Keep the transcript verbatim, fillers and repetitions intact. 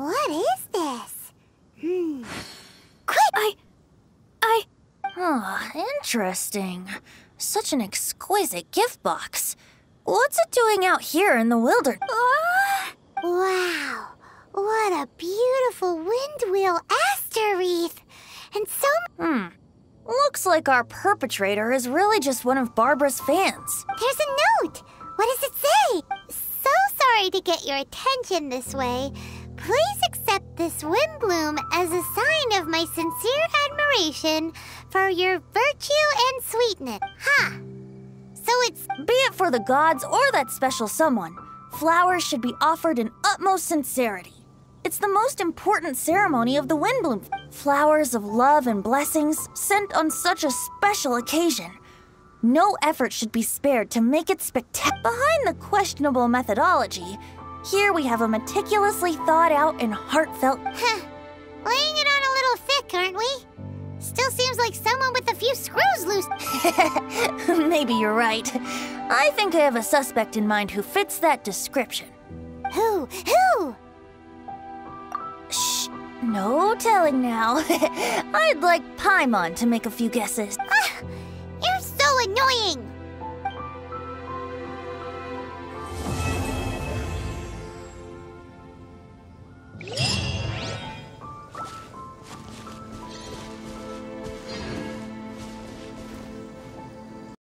What is this? Hmm. Quick! I... I... Oh, interesting. Such an exquisite gift box. What's it doing out here in the wilderness? Ah! Wow! What a beautiful wind wheel aster wreath! And so... Hmm. Looks like our perpetrator is really just one of Barbara's fans. There's a note! What does it say? So sorry to get your attention this way. Please accept this wind bloom as a sign of my sincere admiration for your virtue and sweetness. Ha! So it's... Be it for the gods or that special someone, flowers should be offered in utmost sincerity. It's the most important ceremony of the wind bloom. Flowers of love and blessings sent on such a special occasion. No effort should be spared to make it spectacular. Behind the questionable methodology, here we have a meticulously thought out and heartfelt... Huh. Laying it on a little thick, aren't we? Still seems like someone with a few screws loose. Maybe you're right. I think I have a suspect in mind who fits that description. Who? Who? Shh, no telling now. I'd like Paimon to make a few guesses. Ah, you're so annoying!